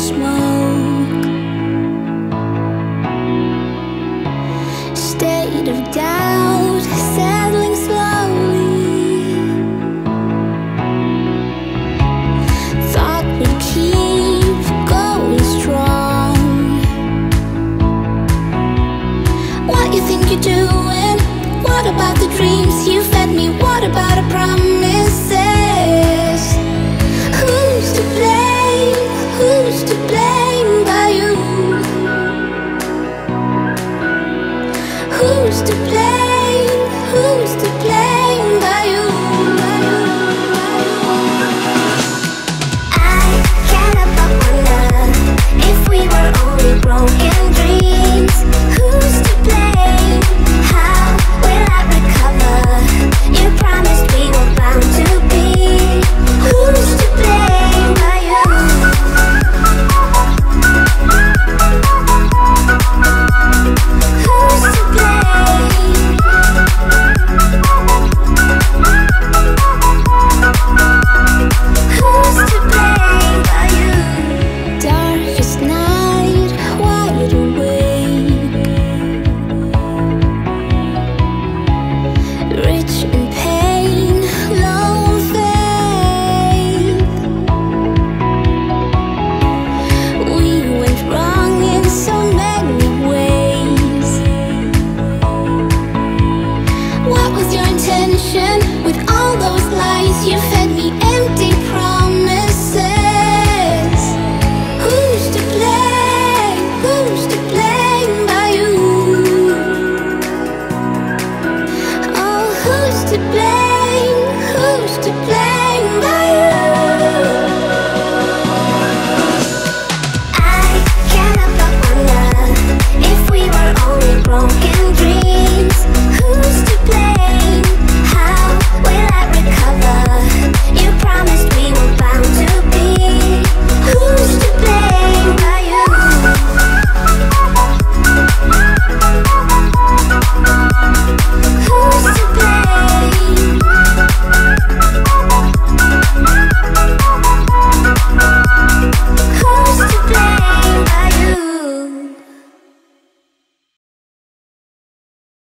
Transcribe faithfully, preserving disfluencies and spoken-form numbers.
smoke. State of doubt settling slowly. Thought we'd keep going strong. What you think you're doing? What about the dreams you fed me? What about our promises? Who's to blame? Who's to blame but you? Who's to blame? Who's to blame?